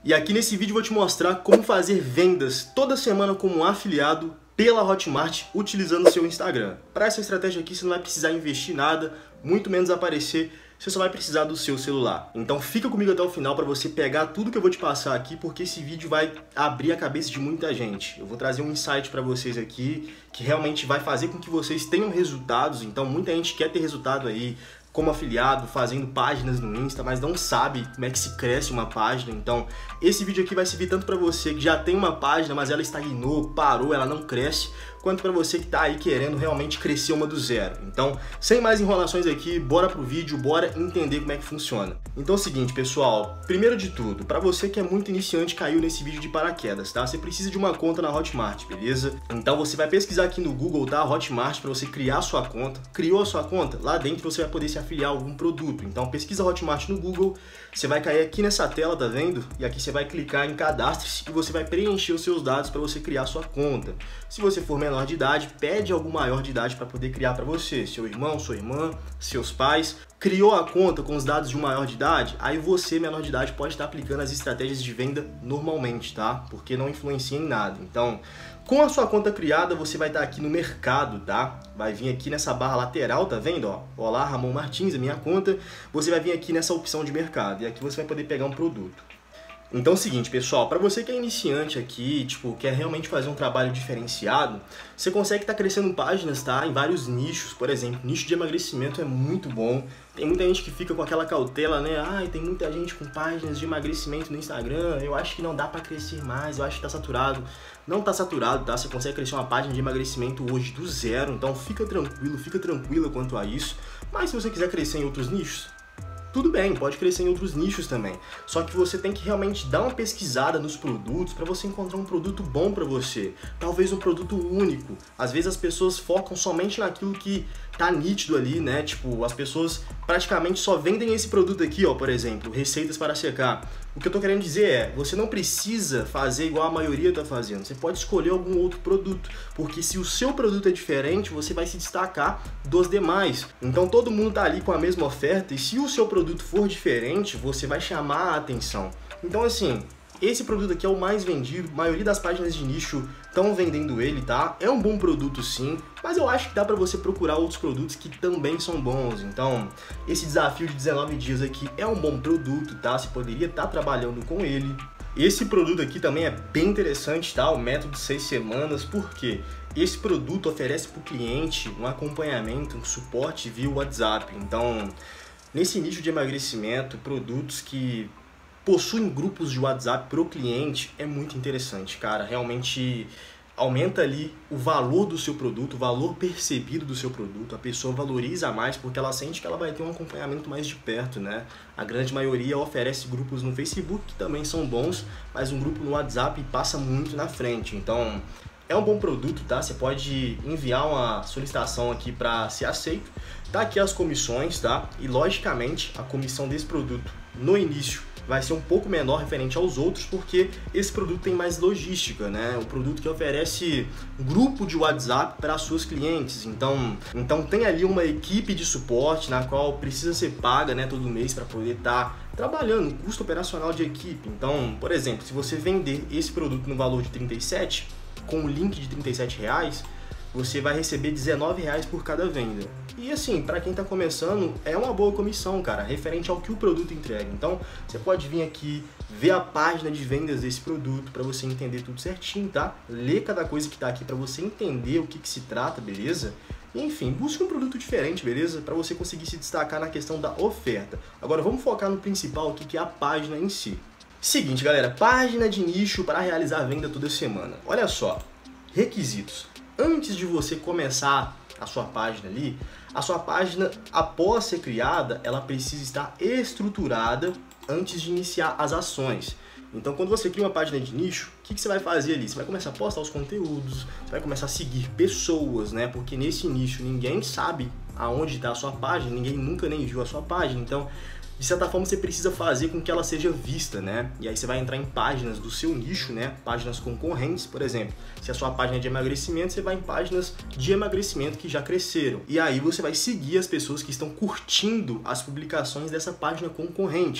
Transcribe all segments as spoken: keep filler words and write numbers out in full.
E aqui nesse vídeo eu vou te mostrar como fazer vendas toda semana como um afiliado pela Hotmart utilizando o seu Instagram. Para essa estratégia aqui você não vai precisar investir nada, muito menos aparecer, você só vai precisar do seu celular. Então fica comigo até o final para você pegar tudo que eu vou te passar aqui, porque esse vídeo vai abrir a cabeça de muita gente. Eu vou trazer um insight para vocês aqui que realmente vai fazer com que vocês tenham resultados. Então muita gente quer ter resultado aí como afiliado, fazendo páginas no Insta, mas não sabe como é que se cresce uma página. Então esse vídeo aqui vai servir tanto para você que já tem uma página, mas ela estagnou, parou, ela não cresce, quanto para você que está aí querendo realmente crescer uma do zero. Então, sem mais enrolações aqui, bora pro vídeo, bora entender como é que funciona. Então é o seguinte, pessoal, primeiro de tudo, para você que é muito iniciante, caiu nesse vídeo de paraquedas, tá? Você precisa de uma conta na Hotmart, beleza? Então você vai pesquisar aqui no Google, tá? Hotmart, para você criar a sua conta. Criou a sua conta? Lá dentro você vai poder se afiliar a algum produto. Então pesquisa Hotmart no Google, você vai cair aqui nessa tela, tá vendo? E aqui você vai clicar em cadastre-se e você vai preencher os seus dados para você criar a sua conta. Se você for menor de idade, pede algum maior de idade para poder criar para você, seu irmão, sua irmã, seus pais. Criou a conta com os dados de um maior de idade, aí você, menor de idade, pode estar aplicando as estratégias de venda normalmente, tá? Porque não influencia em nada. Então, com a sua conta criada, você vai estar aqui no mercado, tá? Vai vir aqui nessa barra lateral, tá vendo? Ó, olá, Ramon Martins, a minha conta. Você vai vir aqui nessa opção de mercado e aqui você vai poder pegar um produto. Então é o seguinte, pessoal, para você que é iniciante aqui, tipo, quer realmente fazer um trabalho diferenciado, você consegue estar crescendo páginas, tá? Em vários nichos, por exemplo, nicho de emagrecimento é muito bom. Tem muita gente que fica com aquela cautela, né? Ai, tem muita gente com páginas de emagrecimento no Instagram, eu acho que não dá para crescer mais, eu acho que tá saturado. Não tá saturado, tá? Você consegue crescer uma página de emagrecimento hoje do zero, então fica tranquilo, fica tranquila quanto a isso. Mas se você quiser crescer em outros nichos, tudo bem, pode crescer em outros nichos também. Só que você tem que realmente dar uma pesquisada nos produtos para você encontrar um produto bom para você. Talvez um produto único. Às vezes as pessoas focam somente naquilo que tá nítido ali, né? Tipo, as pessoas praticamente só vendem esse produto aqui, ó, por exemplo, receitas para secar. O que eu tô querendo dizer é, você não precisa fazer igual a maioria tá fazendo. Você pode escolher algum outro produto, porque se o seu produto é diferente, você vai se destacar dos demais. Então todo mundo tá ali com a mesma oferta e se o seu produto for diferente, você vai chamar a atenção. Então assim, esse produto aqui é o mais vendido, a maioria das páginas de nicho estão vendendo ele, tá? É um bom produto sim, mas eu acho que dá para você procurar outros produtos que também são bons. Então, esse desafio de dezenove dias aqui é um bom produto, tá? Você poderia estar trabalhando com ele. Esse produto aqui também é bem interessante, tá? O método seis semanas, porque esse produto oferece para o cliente um acompanhamento, um suporte via WhatsApp. Então, nesse nicho de emagrecimento, produtos que possuem grupos de WhatsApp para o cliente é muito interessante, cara. Realmente aumenta ali o valor do seu produto, o valor percebido do seu produto. A pessoa valoriza mais porque ela sente que ela vai ter um acompanhamento mais de perto, né? A grande maioria oferece grupos no Facebook que também são bons, mas um grupo no WhatsApp passa muito na frente. Então é um bom produto, tá? Você pode enviar uma solicitação aqui para ser aceito. Tá aqui as comissões, tá? E logicamente a comissão desse produto no início vai ser um pouco menor referente aos outros, porque esse produto tem mais logística, né? O produto que oferece grupo de WhatsApp para suas clientes. Então, então tem ali uma equipe de suporte na qual precisa ser paga, né, todo mês para poder estar tá trabalhando, custo operacional de equipe. Então, por exemplo, se você vender esse produto no valor de trinta e sete, com o link de trinta e sete reais, você vai receber dezenove reais por cada venda. E assim, para quem está começando, é uma boa comissão, cara, referente ao que o produto entrega. Então, você pode vir aqui, ver a página de vendas desse produto para você entender tudo certinho, tá? Ler cada coisa que está aqui para você entender o que, que se trata, beleza? E, enfim, busque um produto diferente, beleza? Para você conseguir se destacar na questão da oferta. Agora, vamos focar no principal aqui, que é a página em si. Seguinte, galera, página de nicho para realizar a venda toda semana. Olha só, requisitos. Antes de você começar a sua página ali, a sua página, após ser criada, ela precisa estar estruturada antes de iniciar as ações. Então, quando você cria uma página de nicho, o que, que você vai fazer ali? Você vai começar a postar os conteúdos, você vai começar a seguir pessoas, né? Porque nesse nicho ninguém sabe aonde está a sua página, ninguém nunca nem viu a sua página. Então, de certa forma, você precisa fazer com que ela seja vista, né? E aí você vai entrar em páginas do seu nicho, né? Páginas concorrentes, por exemplo. Se a sua página é de emagrecimento, você vai em páginas de emagrecimento que já cresceram. E aí você vai seguir as pessoas que estão curtindo as publicações dessa página concorrente,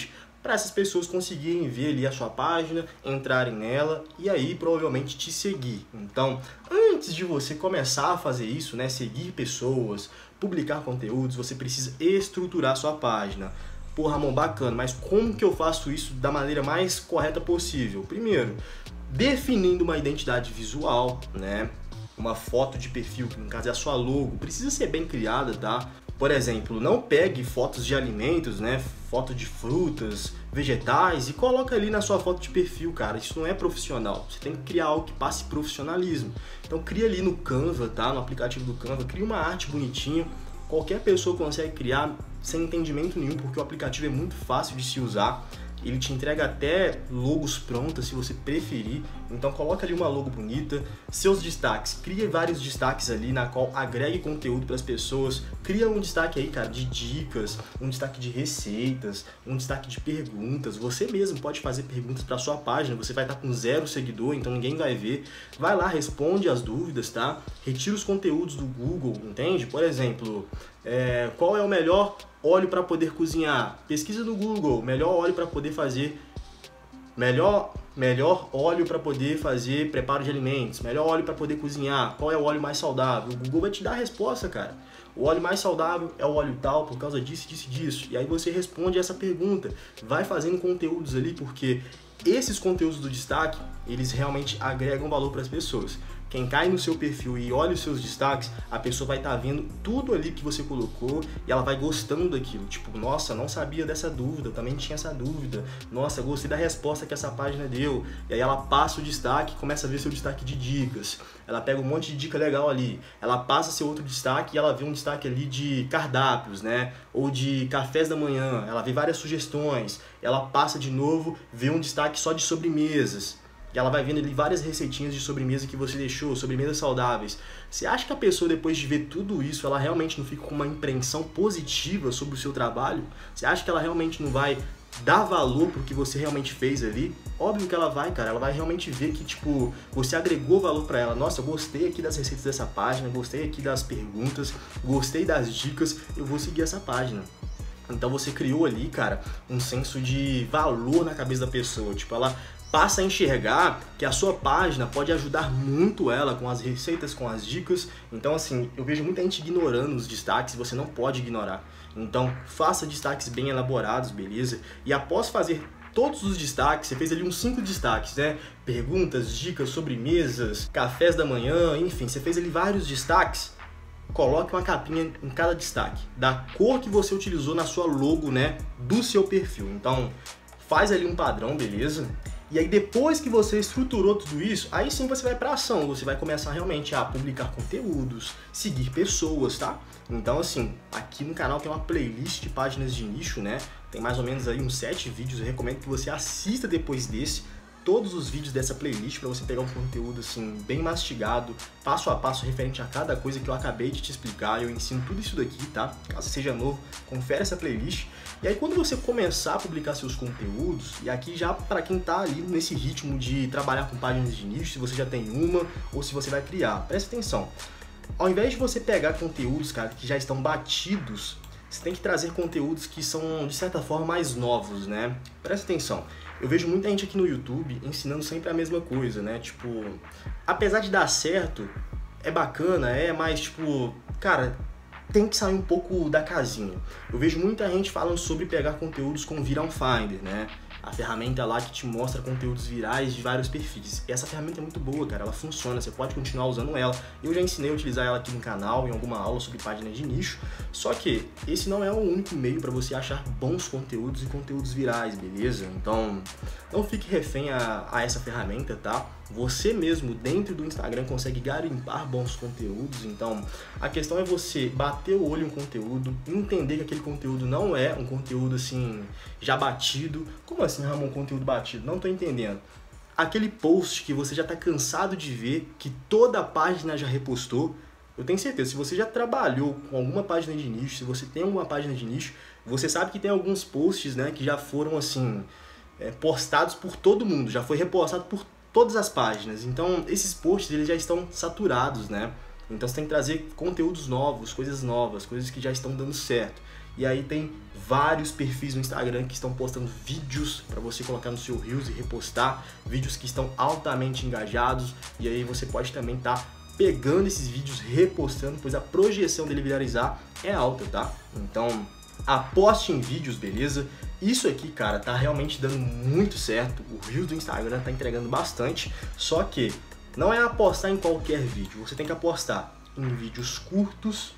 para essas pessoas conseguirem ver ali a sua página, entrarem nela e aí provavelmente te seguir. Então, antes de você começar a fazer isso, né, seguir pessoas, publicar conteúdos, você precisa estruturar a sua página. Pô, Ramon, bacana, mas como que eu faço isso da maneira mais correta possível? Primeiro, definindo uma identidade visual, né? Uma foto de perfil, que no caso é a sua logo, precisa ser bem criada, tá? Por exemplo, não pegue fotos de alimentos, né? Foto de frutas, vegetais e coloca ali na sua foto de perfil, cara. Isso não é profissional. Você tem que criar algo que passe profissionalismo. Então cria ali no Canva, tá? No aplicativo do Canva, cria uma arte bonitinha. Qualquer pessoa consegue criar sem entendimento nenhum, porque o aplicativo é muito fácil de se usar. Ele te entrega até logos prontas, se você preferir. Então coloca ali uma logo bonita, seus destaques, cria vários destaques ali na qual agregue conteúdo para as pessoas. Cria um destaque aí, cara, de dicas, um destaque de receitas, um destaque de perguntas. Você mesmo pode fazer perguntas para sua página, você vai estar com zero seguidor, então ninguém vai ver. Vai lá, responde as dúvidas, tá? Retira os conteúdos do Google, entende? Por exemplo, é, qual é o melhor óleo para poder cozinhar? Pesquisa no Google, melhor óleo para poder fazer melhor melhor óleo para poder fazer preparo de alimentos, melhor óleo para poder cozinhar, qual é o óleo mais saudável? O Google vai te dar a resposta, cara. O óleo mais saudável é o óleo tal por causa disso, disso, disso. E aí você responde essa pergunta, vai fazendo conteúdos ali, porque esses conteúdos do destaque, eles realmente agregam valor para as pessoas. Quem cai no seu perfil e olha os seus destaques, a pessoa vai estar vendo tudo ali que você colocou e ela vai gostando daquilo. Tipo, nossa, não sabia dessa dúvida, eu também tinha essa dúvida. Nossa, gostei da resposta que essa página deu. E aí ela passa o destaque e começa a ver seu destaque de dicas. Ela pega um monte de dica legal ali. Ela passa seu outro destaque e ela vê um destaque ali de cardápios, né? Ou de cafés da manhã. Ela vê várias sugestões. Ela passa de novo, vê um destaque só de sobremesas. E ela vai vendo ali várias receitinhas de sobremesa que você deixou, sobremesas saudáveis. Você acha que a pessoa, depois de ver tudo isso, ela realmente não fica com uma impressão positiva sobre o seu trabalho? Você acha que ela realmente não vai dar valor pro que você realmente fez ali? Óbvio que ela vai, cara. Ela vai realmente ver que, tipo, você agregou valor pra ela. Nossa, eu gostei aqui das receitas dessa página, gostei aqui das perguntas, gostei das dicas, eu vou seguir essa página. Então você criou ali, cara, um senso de valor na cabeça da pessoa. Tipo, ela passa a enxergar que a sua página pode ajudar muito ela com as receitas, com as dicas. Então, assim, eu vejo muita gente ignorando os destaques e você não pode ignorar. Então, faça destaques bem elaborados, beleza? E após fazer todos os destaques, você fez ali uns cinco destaques, né? Perguntas, dicas, sobremesas, cafés da manhã, enfim, você fez ali vários destaques. Coloque uma capinha em cada destaque, da cor que você utilizou na sua logo, né? Do seu perfil. Então, faz ali um padrão, beleza? E aí depois que você estruturou tudo isso, aí sim você vai para ação, você vai começar realmente a publicar conteúdos, seguir pessoas, tá? Então assim, aqui no canal tem uma playlist de páginas de nicho, né? Tem mais ou menos aí uns sete vídeos, eu recomendo que você assista depois desse, todos os vídeos dessa playlist para você pegar um conteúdo assim bem mastigado, passo a passo referente a cada coisa que eu acabei de te explicar. Eu ensino tudo isso daqui, tá? Caso seja novo, confere essa playlist. E aí quando você começar a publicar seus conteúdos, e aqui já para quem tá ali nesse ritmo de trabalhar com páginas de nicho, se você já tem uma ou se você vai criar, presta atenção. Ao invés de você pegar conteúdos, cara, que já estão batidos, você tem que trazer conteúdos que são de certa forma mais novos, né? Presta atenção. Eu vejo muita gente aqui no YouTube ensinando sempre a mesma coisa, né? Tipo, apesar de dar certo, é bacana, é, mas tipo, cara, tem que sair um pouco da casinha. Eu vejo muita gente falando sobre pegar conteúdos com Viral Finder, né? A ferramenta lá que te mostra conteúdos virais de vários perfis. E essa ferramenta é muito boa, cara, ela funciona, você pode continuar usando ela. Eu já ensinei a utilizar ela aqui no canal, em alguma aula sobre páginas de nicho. Só que esse não é o único meio para você achar bons conteúdos e conteúdos virais, beleza? Então, não fique refém a, a essa ferramenta, tá? Você mesmo, dentro do Instagram, consegue garimpar bons conteúdos. Então, a questão é você bater o olho em um conteúdo, entender que aquele conteúdo não é um conteúdo, assim, já batido. Como assim, Ramon, conteúdo batido? Não tô entendendo. Aquele post que você já tá cansado de ver, que toda a página já repostou. Eu tenho certeza, se você já trabalhou com alguma página de nicho, se você tem alguma página de nicho, você sabe que tem alguns posts, né, que já foram, assim, é, postados por todo mundo, já foi repostado por todas as páginas. Então esses posts eles já estão saturados, né? Então você tem que trazer conteúdos novos, coisas novas, coisas que já estão dando certo. E aí tem vários perfis no Instagram que estão postando vídeos para você colocar no seu Reels e repostar, vídeos que estão altamente engajados, e aí você pode também estar tá pegando esses vídeos, repostando, pois a projeção dele viralizar é alta, tá? Então, aposte em vídeos, beleza? Isso aqui, cara, tá realmente dando muito certo, o Reels do Instagram tá entregando bastante, só que não é apostar em qualquer vídeo, você tem que apostar em vídeos curtos,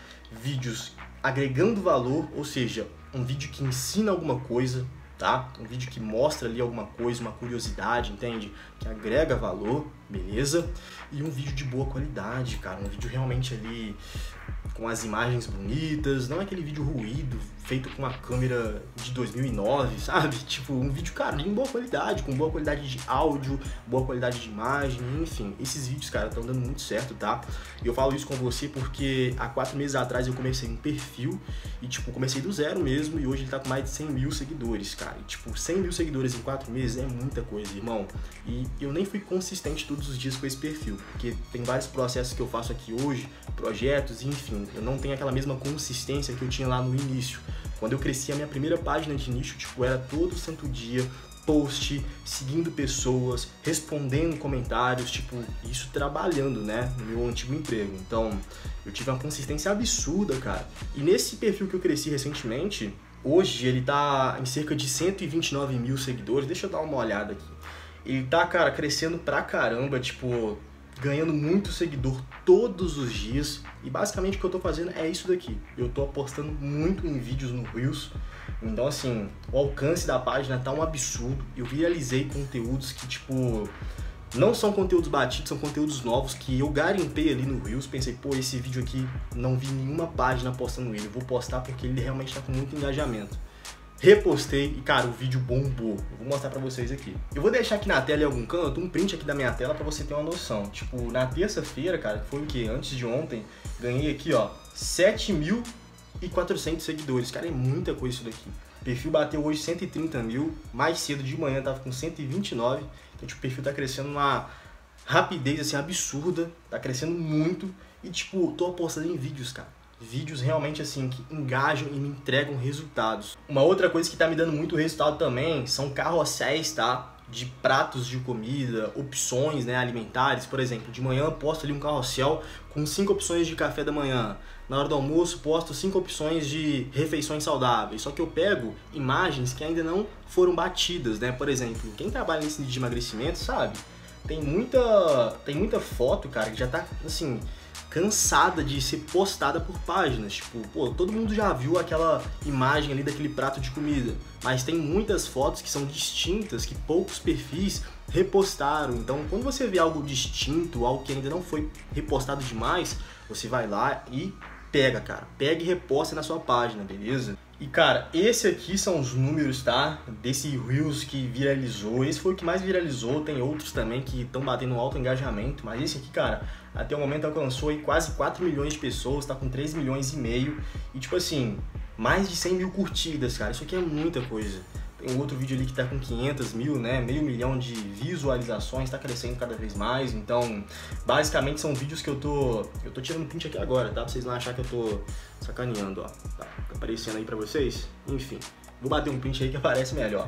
vídeos agregando valor, ou seja, um vídeo que ensina alguma coisa, tá? Um vídeo que mostra ali alguma coisa, uma curiosidade, entende? Que agrega valor, beleza? E um vídeo de boa qualidade, cara, um vídeo realmente ali com as imagens bonitas, não é aquele vídeo ruído, feito com uma câmera de dois mil e nove, sabe? Tipo, um vídeo, cara, em boa qualidade, com boa qualidade de áudio, boa qualidade de imagem, enfim. Esses vídeos, cara, estão dando muito certo, tá? E eu falo isso com você porque há quatro meses atrás eu comecei um perfil e, tipo, comecei do zero mesmo e hoje ele tá com mais de cem mil seguidores, cara. E, tipo, cem mil seguidores em quatro meses é muita coisa, irmão. E eu nem fui consistente todos os dias com esse perfil, porque tem vários processos que eu faço aqui hoje, projetos, enfim, eu não tenho aquela mesma consistência que eu tinha lá no início. Quando eu cresci a minha primeira página de nicho, tipo, era todo santo dia, post, seguindo pessoas, respondendo comentários, tipo, isso trabalhando, né, no meu antigo emprego. Então, eu tive uma consistência absurda, cara. E nesse perfil que eu cresci recentemente, hoje ele tá em cerca de cento e vinte e nove mil seguidores. Deixa eu dar uma olhada aqui. Ele tá, cara, crescendo pra caramba, tipo, ganhando muito seguidor todos os dias. E basicamente o que eu tô fazendo é isso daqui. Eu tô apostando muito em vídeos no Reels. Então, assim, o alcance da página tá um absurdo. Eu viralizei conteúdos que, tipo, não são conteúdos batidos, são conteúdos novos que eu garimpei ali no Reels. Pensei, pô, esse vídeo aqui não vi nenhuma página postando ele. Eu vou postar porque ele realmente tá com muito engajamento. Repostei e, cara, o vídeo bombou. Eu vou mostrar pra vocês aqui. Eu vou deixar aqui na tela em algum canto um print aqui da minha tela pra você ter uma noção. Tipo, na terça-feira, cara, que foi o quê? Antes de ontem, ganhei aqui, ó, sete mil e quatrocentos seguidores. Cara, é muita coisa isso daqui. O perfil bateu hoje cento e trinta mil. Mais cedo de manhã tava com cento e vinte e nove. Então, tipo, o perfil tá crescendo numa rapidez, assim, absurda. Tá crescendo muito. E, tipo, tô apostando em vídeos, cara. Vídeos realmente assim que engajam e me entregam resultados. Uma outra coisa que tá me dando muito resultado também são carrosséis, tá? De pratos de comida, opções, né, alimentares. Por exemplo, de manhã eu posto ali um carrossel com cinco opções de café da manhã. Na hora do almoço posto cinco opções de refeições saudáveis. Só que eu pego imagens que ainda não foram batidas, né? Por exemplo, quem trabalha nesse nível de emagrecimento sabe, tem muita, tem muita foto, cara, que já tá assim cansada de ser postada por páginas. Tipo, pô, todo mundo já viu aquela imagem ali daquele prato de comida, mas tem muitas fotos que são distintas, que poucos perfis repostaram. Então, quando você vê algo distinto, algo que ainda não foi repostado demais, você vai lá e pega, cara. Pega e reposta na sua página, beleza? E, cara, esse aqui são os números, tá? Desse Reels que viralizou. Esse foi o que mais viralizou. Tem outros também que estão batendo alto engajamento. Mas esse aqui, cara, até o momento alcançou aí quase quatro milhões de pessoas. Tá com três milhões e meio. E, tipo assim, mais de cem mil curtidas, cara. Isso aqui é muita coisa. Tem um outro vídeo ali que tá com quinhentos mil, né? Meio milhão de visualizações, tá crescendo cada vez mais. Então, basicamente são vídeos que eu tô... Eu tô tirando print aqui agora, tá? Pra vocês não acharem que eu tô sacaneando, ó. Tá aparecendo aí pra vocês? Enfim, vou bater um print aí que aparece melhor.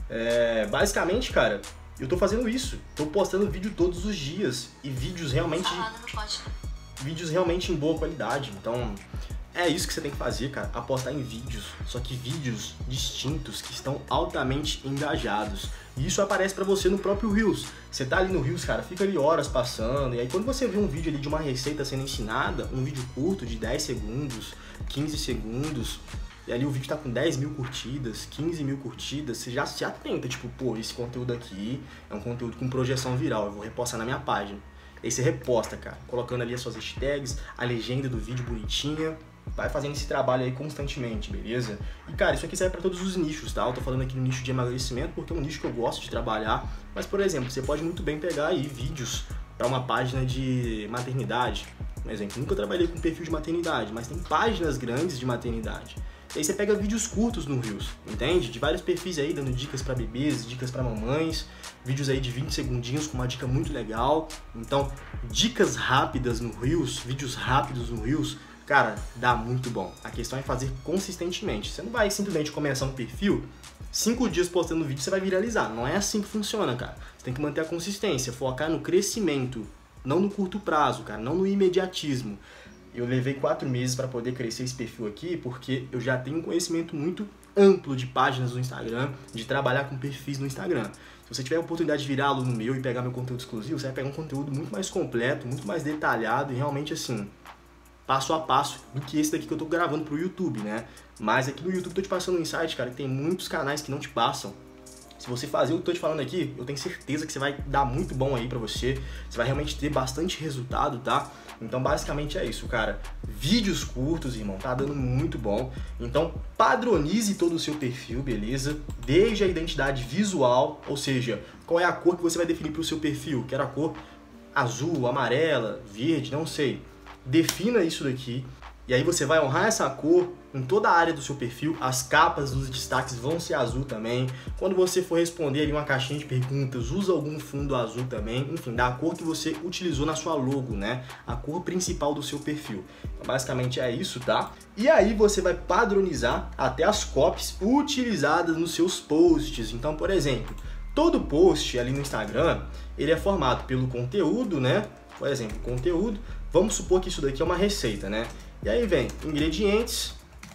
É, basicamente, cara, eu tô fazendo isso. Tô postando vídeo todos os dias. E vídeos realmente... Vídeos realmente em boa qualidade. Então... é isso que você tem que fazer, cara, apostar em vídeos, só que vídeos distintos que estão altamente engajados. E isso aparece pra você no próprio Reels. Você tá ali no Reels, cara, fica ali horas passando, e aí quando você vê um vídeo ali de uma receita sendo ensinada, um vídeo curto de dez segundos, quinze segundos, e ali o vídeo tá com dez mil curtidas, quinze mil curtidas, você já se atenta, tipo, pô, esse conteúdo aqui é um conteúdo com projeção viral, eu vou repostar na minha página. Aí você reposta, cara, colocando ali as suas hashtags, a legenda do vídeo bonitinha. Vai fazendo esse trabalho aí constantemente, beleza? E, cara, isso aqui serve pra todos os nichos, tá? Eu tô falando aqui no nicho de emagrecimento porque é um nicho que eu gosto de trabalhar. Mas, por exemplo, você pode muito bem pegar aí vídeos pra uma página de maternidade. Por exemplo, nunca trabalhei com perfil de maternidade, mas tem páginas grandes de maternidade. E aí você pega vídeos curtos no Reels, entende? De vários perfis aí, dando dicas pra bebês, dicas pra mamães. Vídeos aí de vinte segundinhos com uma dica muito legal. Então, dicas rápidas no Reels, vídeos rápidos no Reels, cara, dá muito bom. A questão é fazer consistentemente. Você não vai simplesmente começar um perfil, cinco dias postando vídeo você vai viralizar. Não é assim que funciona, cara. Você tem que manter a consistência, focar no crescimento, não no curto prazo, cara, não no imediatismo. Eu levei quatro meses para poder crescer esse perfil aqui, porque eu já tenho um conhecimento muito amplo de páginas no Instagram, de trabalhar com perfis no Instagram. Se você tiver a oportunidade de virar aluno meu e pegar meu conteúdo exclusivo, você vai pegar um conteúdo muito mais completo, muito mais detalhado e realmente assim, passo a passo do que esse daqui que eu tô gravando pro YouTube, né? Mas aqui no YouTube eu tô te passando um insight, cara, que tem muitos canais que não te passam. Se você fazer o que eu tô te falando aqui, eu tenho certeza que você vai dar muito bom aí pra você. Você vai realmente ter bastante resultado, tá? Então, basicamente é isso, cara. Vídeos curtos, irmão, tá dando muito bom. Então, padronize todo o seu perfil, beleza? Desde a identidade visual, ou seja, qual é a cor que você vai definir pro seu perfil. Quero a cor azul, amarela, verde, não sei. Defina isso daqui. E aí você vai honrar essa cor em toda a área do seu perfil. As capas dos destaques vão ser azul também. Quando você for responder ali uma caixinha de perguntas, usa algum fundo azul também. Enfim, da cor que você utilizou na sua logo, né? A cor principal do seu perfil. Então, basicamente é isso, tá? E aí você vai padronizar até as copies utilizadas nos seus posts. Então, por exemplo, todo post ali no Instagram, ele é formado pelo conteúdo, né? Por exemplo, conteúdo. Vamos supor que isso daqui é uma receita, né? E aí vem ingredientes,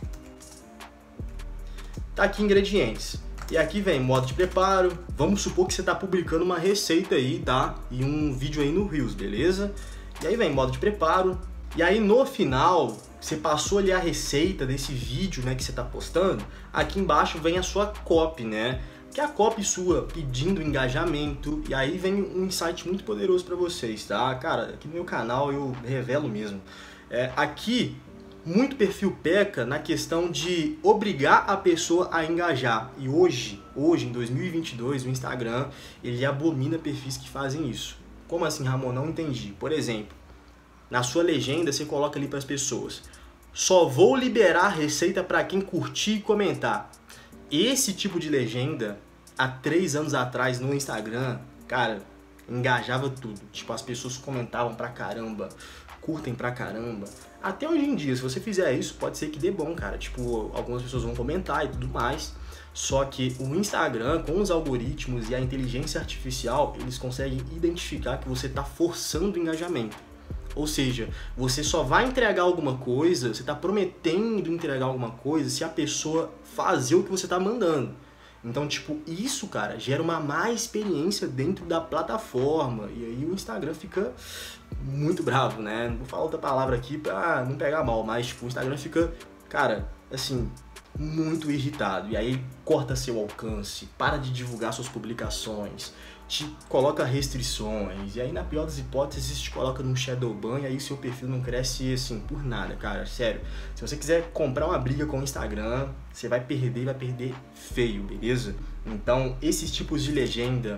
tá aqui ingredientes, e aqui vem modo de preparo. Vamos supor que você tá publicando uma receita aí, tá? E um vídeo aí no Reels, beleza? E aí vem modo de preparo, e aí no final, você passou ali a receita desse vídeo, né, que você tá postando, aqui embaixo vem a sua copy, né? Que é a copy sua pedindo engajamento, e aí vem um insight muito poderoso para vocês, tá? Cara, aqui no meu canal eu revelo mesmo. É, aqui, muito perfil peca na questão de obrigar a pessoa a engajar. E hoje, hoje em dois mil e vinte e dois, o Instagram, ele abomina perfis que fazem isso. Como assim, Ramon? Não entendi. Por exemplo, na sua legenda você coloca ali para as pessoas: só vou liberar receita para quem curtir e comentar. Esse tipo de legenda, há três anos atrás no Instagram, cara, engajava tudo. Tipo, as pessoas comentavam pra caramba, curtem pra caramba. Até hoje em dia, se você fizer isso, pode ser que dê bom, cara. Tipo, algumas pessoas vão comentar e tudo mais. Só que o Instagram, com os algoritmos e a inteligência artificial, eles conseguem identificar que você tá forçando o engajamento. Ou seja, você só vai entregar alguma coisa, você está prometendo entregar alguma coisa se a pessoa fazer o que você está mandando. Então, tipo, isso, cara, gera uma má experiência dentro da plataforma. E aí o Instagram fica muito bravo, né? Não vou falar outra palavra aqui pra não pegar mal, mas tipo, o Instagram fica, cara, assim, muito irritado. E aí corta seu alcance, para de divulgar suas publicações, te coloca restrições, e aí na pior das hipóteses te coloca num shadow ban, e aí seu perfil não cresce assim por nada, cara, sério. Se você quiser comprar uma briga com o Instagram, você vai perder, vai perder feio, beleza? Então, esses tipos de legenda,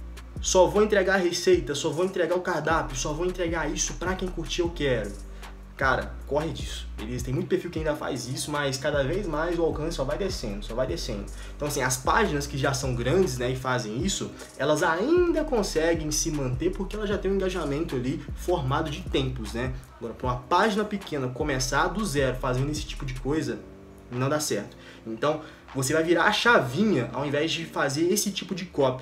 só vou entregar a receita, só vou entregar o cardápio, só vou entregar isso pra quem curtir eu quero. Cara, corre disso, beleza? Tem muito perfil que ainda faz isso, mas cada vez mais o alcance só vai descendo, só vai descendo. Então, assim, as páginas que já são grandes, né, e fazem isso, elas ainda conseguem se manter porque elas já têm um engajamento ali formado de tempos, né? Agora, para uma página pequena começar do zero fazendo esse tipo de coisa, não dá certo. Então, você vai virar a chavinha ao invés de fazer esse tipo de copy.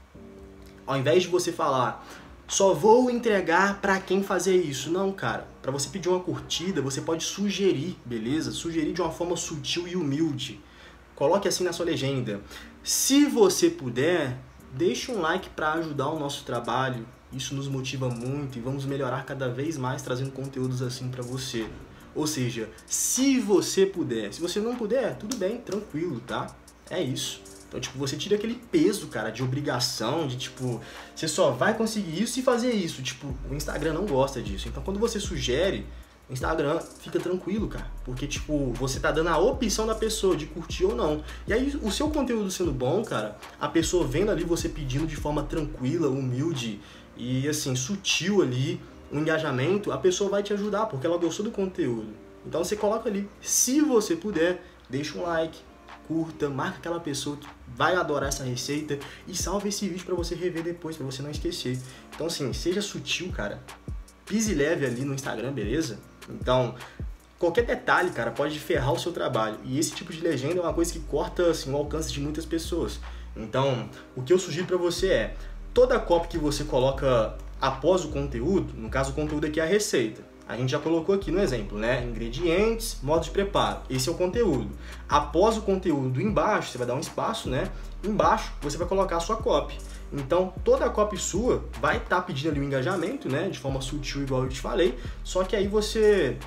Ao invés de você falar: só vou entregar pra quem fazer isso. Não, cara. Pra você pedir uma curtida, você pode sugerir, beleza? Sugerir de uma forma sutil e humilde. Coloque assim na sua legenda: se você puder, deixe um like pra ajudar o nosso trabalho. Isso nos motiva muito e vamos melhorar cada vez mais trazendo conteúdos assim pra você. Ou seja, se você puder. Se você não puder, tudo bem, tranquilo, tá? É isso. Então, tipo, você tira aquele peso, cara, de obrigação, de, tipo, você só vai conseguir isso e fazer isso. Tipo, o Instagram não gosta disso. Então, quando você sugere, o Instagram fica tranquilo, cara. Porque, tipo, você tá dando a opção da pessoa de curtir ou não. E aí, o seu conteúdo sendo bom, cara, a pessoa vendo ali você pedindo de forma tranquila, humilde e, assim, sutil ali, o engajamento, a pessoa vai te ajudar, porque ela gostou do conteúdo. Então, você coloca ali, se você puder, deixa um like, curta, marca aquela pessoa que vai adorar essa receita e salva esse vídeo pra você rever depois, pra você não esquecer. Então, assim, seja sutil, cara. Pise leve ali no Instagram, beleza? Então, qualquer detalhe, cara, pode ferrar o seu trabalho. E esse tipo de legenda é uma coisa que corta assim, o alcance de muitas pessoas. Então, o que eu sugiro para você é, toda copy que você coloca após o conteúdo, no caso o conteúdo aqui é a receita. A gente já colocou aqui no exemplo, né? Ingredientes, modo de preparo. Esse é o conteúdo. Após o conteúdo embaixo, você vai dar um espaço, né? Embaixo, você vai colocar a sua copy. Então, toda a copy sua vai estar tá pedindo ali o engajamento, né? De forma sutil, igual eu te falei. Só que aí você...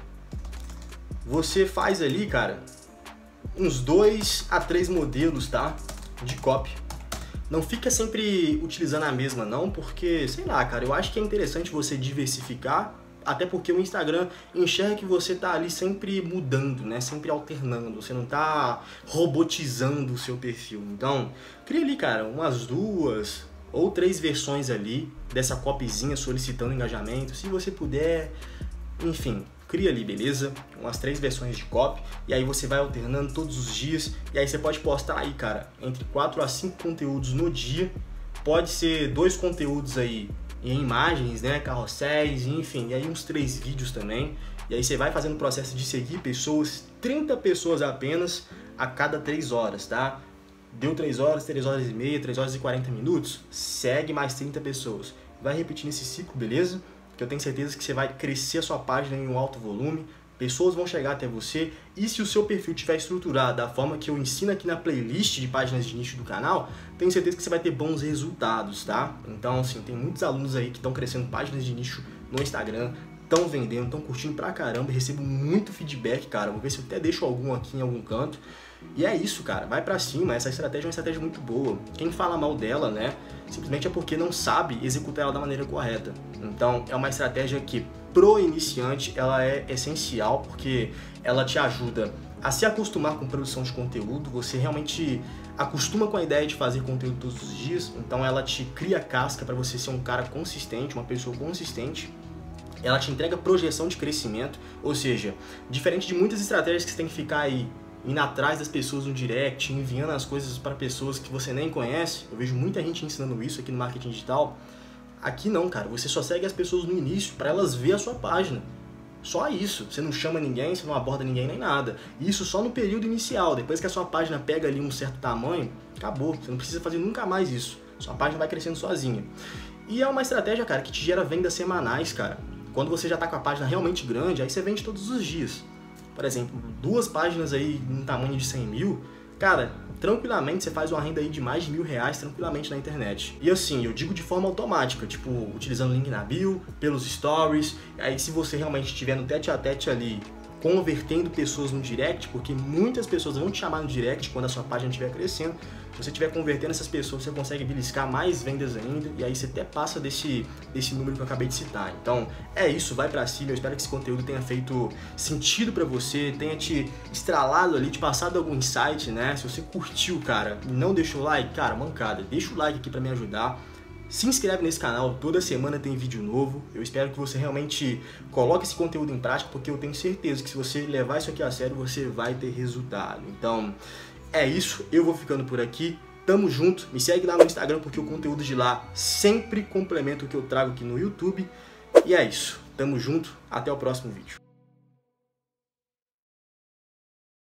Você faz ali, cara, uns dois a três modelos, tá? De copy. Não fica sempre utilizando a mesma, não, porque, sei lá, cara, eu acho que é interessante você diversificar. Até porque o Instagram enxerga que você tá ali sempre mudando, né? Sempre alternando. Você não tá robotizando o seu perfil. Então, cria ali, cara, umas duas ou três versões ali dessa copyzinha solicitando engajamento. Se você puder, enfim, cria ali, beleza? Umas três versões de copy. E aí você vai alternando todos os dias. E aí você pode postar aí, cara, entre quatro a cinco conteúdos no dia. Pode ser dois conteúdos aí em imagens, né, carrosséis, enfim, e aí uns três vídeos também. E aí você vai fazendo o processo de seguir pessoas, trinta pessoas apenas a cada três horas, tá? Deu três horas, três horas e meia, três horas e quarenta minutos, segue mais trinta pessoas. Vai repetindo esse ciclo, beleza? Que eu tenho certeza que você vai crescer a sua página em um alto volume, pessoas vão chegar até você, e se o seu perfil estiver estruturado da forma que eu ensino aqui na playlist de páginas de nicho do canal, tenho certeza que você vai ter bons resultados, tá? Então, assim, tem muitos alunos aí que estão crescendo páginas de nicho no Instagram, estão vendendo, estão curtindo pra caramba, recebo muito feedback, cara, vou ver se eu até deixo algum aqui em algum canto. E é isso, cara, vai pra cima, essa estratégia é uma estratégia muito boa. Quem fala mal dela, né, simplesmente é porque não sabe executar ela da maneira correta. Então, é uma estratégia que, pro iniciante, ela é essencial, porque ela te ajuda a se acostumar com produção de conteúdo, você realmente acostuma com a ideia de fazer conteúdo todos os dias, então ela te cria casca para você ser um cara consistente, uma pessoa consistente. Ela te entrega projeção de crescimento, ou seja, diferente de muitas estratégias que você tem que ficar aí indo atrás das pessoas no direct, enviando as coisas para pessoas que você nem conhece. Eu vejo muita gente ensinando isso aqui no marketing digital. Aqui não, cara, você só segue as pessoas no início para elas verem a sua página. Só isso, você não chama ninguém, você não aborda ninguém nem nada. Isso só no período inicial, depois que a sua página pega ali um certo tamanho, acabou, você não precisa fazer nunca mais isso. Sua página vai crescendo sozinha. E é uma estratégia, cara, que te gera vendas semanais, cara. Quando você já tá com a página realmente grande, aí você vende todos os dias. Por exemplo, duas páginas aí no tamanho de cem mil, cara, tranquilamente você faz uma renda aí de mais de mil reais tranquilamente na internet. E assim, eu digo de forma automática, tipo, utilizando o link na bio, pelos stories, aí se você realmente estiver no tete a tete ali, convertendo pessoas no direct, porque muitas pessoas vão te chamar no direct quando a sua página estiver crescendo. Se você estiver convertendo essas pessoas, você consegue beliscar mais vendas ainda, e aí você até passa desse, desse número que eu acabei de citar. Então, é isso, vai pra cima. Eu espero que esse conteúdo tenha feito sentido pra você, tenha te estralado ali, te passado algum insight, né? Se você curtiu, cara, e não deixou o like, cara, mancada, deixa o like aqui pra me ajudar. Se inscreve nesse canal, toda semana tem vídeo novo. Eu espero que você realmente coloque esse conteúdo em prática, porque eu tenho certeza que se você levar isso aqui a sério, você vai ter resultado. Então, é isso, eu vou ficando por aqui. Tamo junto, me segue lá no Instagram, porque o conteúdo de lá sempre complementa o que eu trago aqui no YouTube. E é isso, tamo junto, até o próximo vídeo.